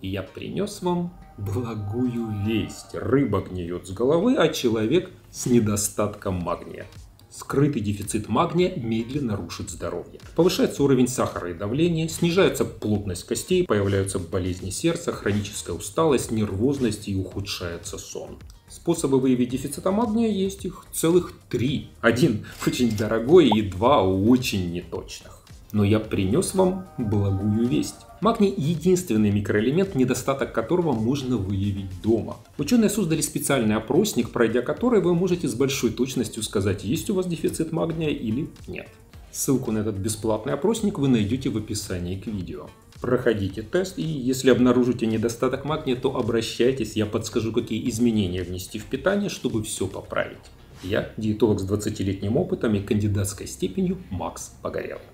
и я принес вам благую весть. Рыба гниет с головы, а человек с недостатком магния. Скрытый дефицит магния медленно рушит здоровье. Повышается уровень сахара и давления, снижается плотность костей, появляются болезни сердца, хроническая усталость, нервозность и ухудшается сон. Способы выявить дефицит магния есть их целых 3. Один очень дорогой и 2 очень неточных. Но я принес вам благую весть. Магний – единственный микроэлемент, недостаток которого можно выявить дома. Ученые создали специальный опросник, пройдя который вы можете с большой точностью сказать, есть у вас дефицит магния или нет. Ссылку на этот бесплатный опросник вы найдете в описании к видео. Проходите тест, и если обнаружите недостаток магния, то обращайтесь, я подскажу, какие изменения внести в питание, чтобы все поправить. Я диетолог с 20-летним опытом и кандидатской степенью Макс Погорелов.